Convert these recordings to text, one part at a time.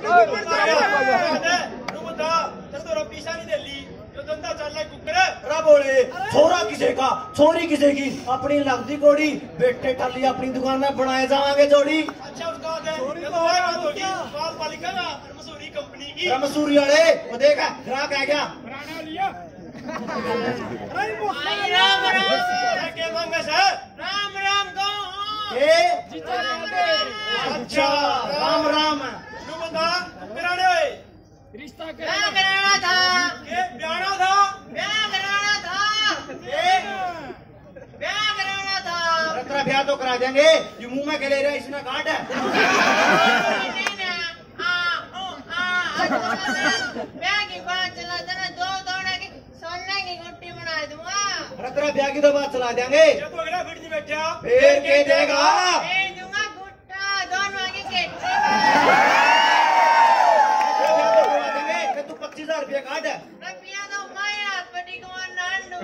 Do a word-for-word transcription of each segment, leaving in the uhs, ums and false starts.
छोरा किसे का छोरी किसे की अपनी लगती कोड़ी बेटे टली अपनी दुकान में बनाए जाएंगे जोड़ी। अच्छा मसूरी कंपनी की मसूरी वाले वो देखा ग्राहक आ गया राम राम को अच्छा राम राम रिश्ता कराना था ब्याह था ब्याह कराना था ब्याह कराना था। तेरा ब्याह तो करा देंगे ये मुंह में ले रहा है इसमें काट है ब्याह की बात चला तेरा दो दौड़े की सोने की गुट्टी बना दूंगा। तेरा ब्याह की तो बात चला देंगे फिर के देगा दूंगा गुट्टा दोनों की केटी तू पच्चीस हजार रुपया काट है रुपया तो मैं हाथ पटी को नांडू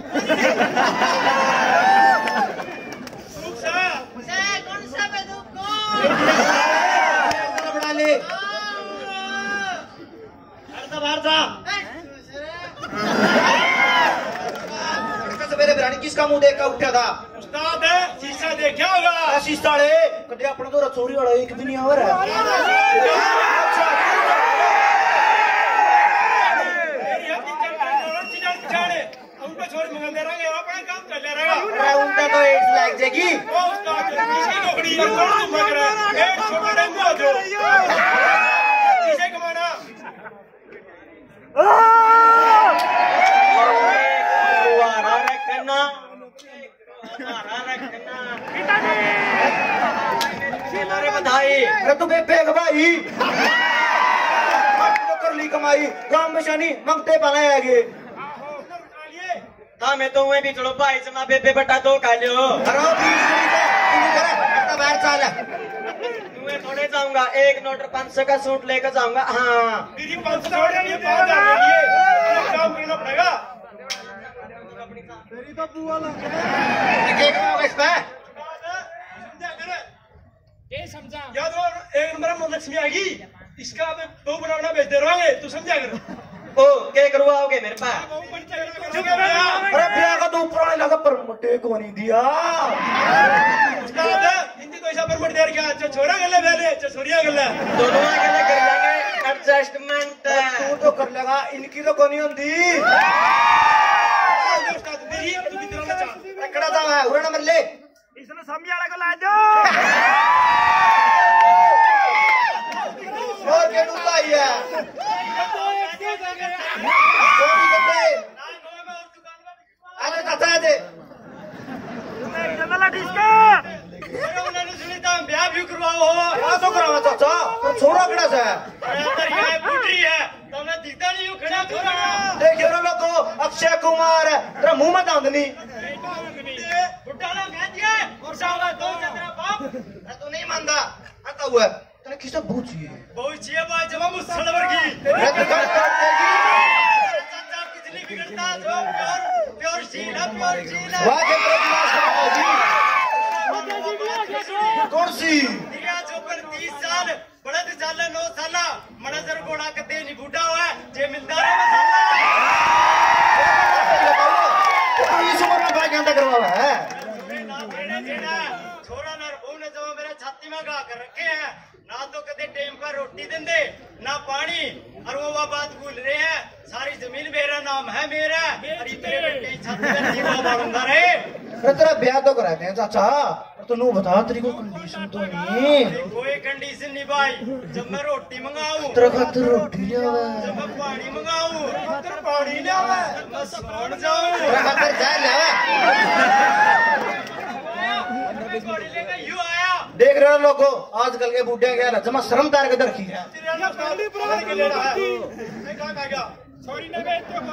कौन सा पे दुखो बना ले बाहर जा सवेरे बिरानी किसका मुंह देख कर उठा था उस्ताद है शीशा देखा होगा शीशा ले कदे अपना तो रसोरी वाला एक भी नहीं आ रहा है उनको छोड़ मंगा दे रहा है अपना काम कर ले रहा उनका तो एड्स लग जाएगी उस्ताद किसकी नौकरी है कौन तुम कर रहा है एड्स छोड़ दे दो किसे कमाना वारा रखना वारा रखना अरे बधाई अरे तू बेबे भाई तो कर ली कमाई गांव में शनि मंगते पाने आगे हाँ मैं तो वहीं भी चलो भाई से ना बेबे बटा दो खा लियो अरे बीस मिनट है बाहर चल मैं थोड़े जाऊंगा एक नोट पाँच सौ का सूट लेकर जाऊंगा। हाँ दीदी पाँच सौ छोड़ ये पाँच हजार के लिए काम करना पड़ेगा तेरी तो बुआ लग क्या करोगे इस पे समझा कर ये समझा याद हो एक नंबर में लक्ष्मी आएगी इसका अब बहू बनाना भेज दे रहे तू समझा कर ओ क्या करवाओगे मेरे पास अरे ब्याह का तो पुराने लगा पर मुट्टे को नहीं दिया हिंदी तो ऐसा परमट दे रहा जो छोरा गले पहले जो छोरिया गले दोनों गले कर लेंगे एडजस्टमेंट तू तो कर लेगा इनकी तो कोनी होती कड़ा था मैं उड़ा नंबर ले इसने सामने वाला को ला दो और के नू लाई है अरे चाचा दे जंगला डिस्का अरे उन्होंने सुनी था ब्याह भी करवाओ क्या तो करावा चाचा पर छोरा कड़ा से अरे अंदर ये पुटरी है तुमने दिखता नहीं हो खड़ा छोरा देखियो ना लोगो अक्षय कुमार तेरा मुंह में दांतनी बुड्ढा ना कह दिया और साला दो तेरा बाप तू नहीं मानता आता हुआ तेरे किसे बहुत चाहिए बहुत चाहिए भाई जब हम सलवर की मैं तो कर देगी चाचा कितनी बिगड़ता जो प्योर प्योर सीना प्योर सीना वाह के कौन सी दिया जो पर तीस साल बड़े तो चाले नौ साला मणजर घोड़ा कते नहीं बूढ़ा हुआ जे मिलता रहे इस उम्र में भाई क्या करवा है छोरा ना बहू ने जो मेरे छाती में गा कर रखे हैं ना तो कदे टाइम पर रोटी देंदे ना पानी और वो बात भूल रहे हैं सारी जमीन मेरा नाम है मेरा अरे तेरे बेटे छाती में जीवा मारूंगा रे अरे तेरा ब्याह तो कराते हैं चाचा तो नू बता तेरी कोई कंडीशन तो नहीं कोई कंडीशन नहीं भाई जब मैं रोटी मंगाऊं तेरा खातिर रोटी ले आवे जब मैं पानी मंगाऊं खातिर पानी ले आवे मैं सौन जाऊं तेरा खातिर चाय ले आवे गाड़ी लेकर यूं आया देख रहे हो लोगो आजकल के बूढ़े क्या जमा शर्मदार के दर की है गाड़ी पुराने के लेना है मैं कहां आ गया सॉरी ना गए तो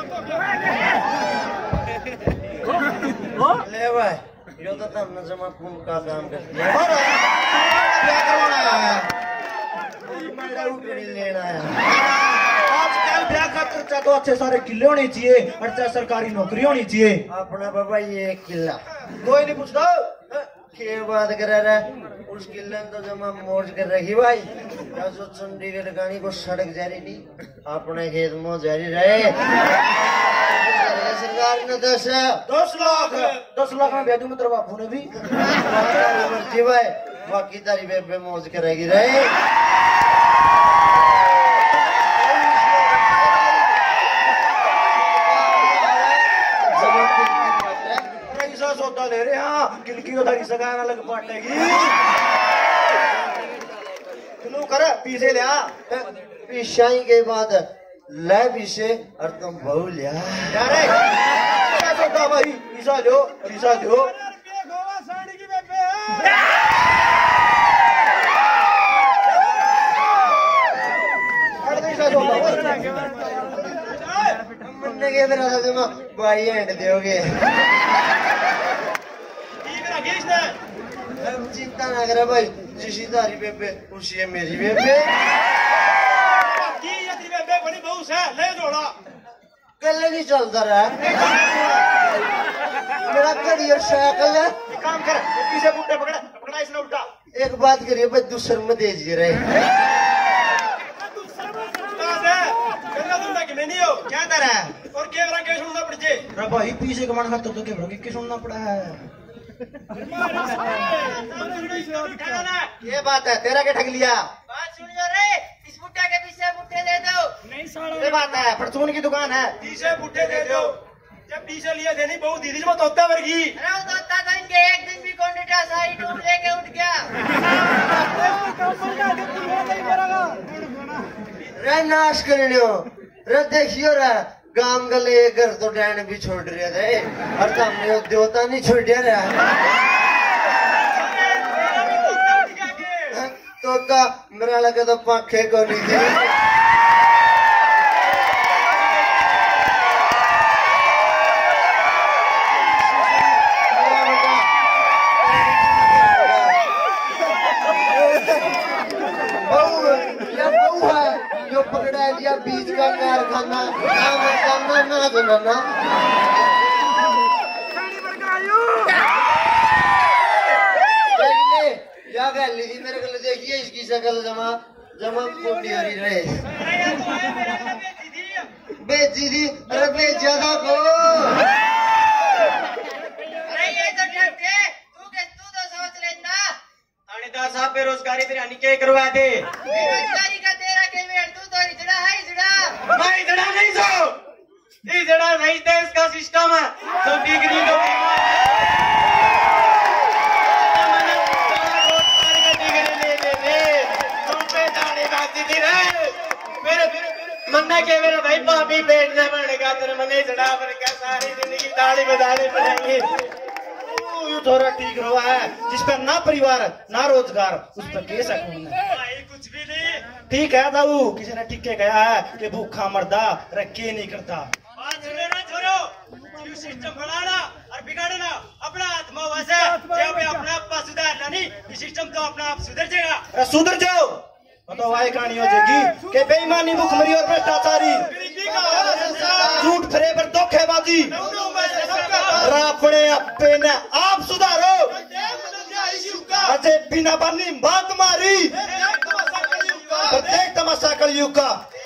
को ले भाई यो तो तब न जमा खून का काम करती है और क्या करवाना है लेना है आजकल ब्याह का खर्चा तो अच्छे सारे किले होने चाहिए अच्छा सरकारी नौकरी होनी चाहिए अपना बाबा ये किला कोई नहीं पूछता के बात कर रहा है मुश्किल है तो जमा मौज कर रखी भाई जो चंडीगढ़ गानी को सड़क जारी नहीं अपने खेत में जारी रहे सरकार ने दस दस लाख दस लाख में भेजू तेरे बापू ने भी मर्जी भाई बाकी तारी बेबे मौज करेगी रहे पैसा सौदा ले रहे हाँ किलकी को थारी सगाना लग पाटेगी तू कर पीछे लिया पीछाई के बाद ले पीछे और तुम बहु लिया क्या सौदा भाई पीछा लो पीछा दो मन्ने के मेरा जमा भाई हैंड दोगे चिंता ना करे भाई जिसी तारी बेबे उसी है मेरी बेबे बड़ी बहू से ले जोड़ा कल नहीं चलता रहा मेरा घड़ी और साइकिल है काम कर पीछे बुट्टे पकड़ा पकड़ा इसने उल्टा एक बात करिए भाई दूसरे में दे जी रहे नहीं हो क्या कर रहा है और कैमरा के सुनना पड़े रे भाई पीछे का मन खाता तो कैमरा के सुनना पड़ा है ये बात है तेरा के ठग लिया बात सुनियो रे इस बुट्टा के पीछे बुट्टे दे दो नहीं साड़ा ये बात है परचून की दुकान है पीछे बुट्टे दे दो जब पीछे लिया देनी बहुत दीदी में तोता वर्गी अरे वो तोता तो इनके एक दिन भी कौन साइड उठ लेके उठ गया रे नाश करने हो रे देखियो रे गांव गले घर तो डैन भी छोड़ रहे थे और सामने देवता नहीं छोड़ रहा तोता मेरा लगे तो पाखे को नहीं थी पकड़ा लिया बीज का कारखाना ना ना ना या गली थी मेरे को देखिए इसकी शक्ल जमा जमा मोटी हो रही रहे बेची थी अरे बेच ज्यादा को अरे ये तो ठीक है तू के तू तो सोच लेना थानेदार साहब बेरोजगारी बिरयानी के करवा दे बेरोजगारी का तेरा के वेट तू तो इजड़ा है इजड़ा मैं इधड़ा नहीं सो इधड़ा नहीं था इसका सिस्टम है तो डिग्री लो मन्ना के मेरा भाई पापी पेट न बढ़ेगा तेरे मने चढ़ा पर क्या सारी जिंदगी ताली बजानी पड़ेगी ये थोड़ा ठीक रहा है जिस पर ना परिवार ना रोजगार उस पर केस है भाई कुछ भी नहीं ठीक है दाऊ किसी ने ठीक के गया है कि भूखा मर्दा रखे नहीं करता बात सुने ना छोरो जीव सिस्टम बनाना और बिगाड़ना अपना आत्मा वैसे जब अपना आप सुधारना नहीं ये सिस्टम तो अपना आप सुधर जाएगा सुधर जाओ तो वाई कहानी हो जाएगी कि बेईमानी भुखमरी और भ्रष्टाचारी झूठ फरे पर धोखेबाजी अपने अपने ने आप सुधारो अजय बिना बनी बात मारी प्रत्येक तमाशा कलयुग का